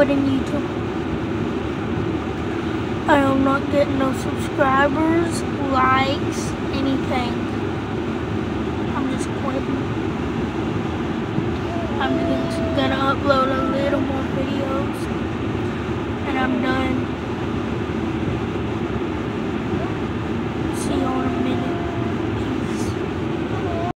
quitting YouTube. I am not getting no subscribers, likes, anything. I'm just quitting. I'm just gonna upload a little more videos and I'm done.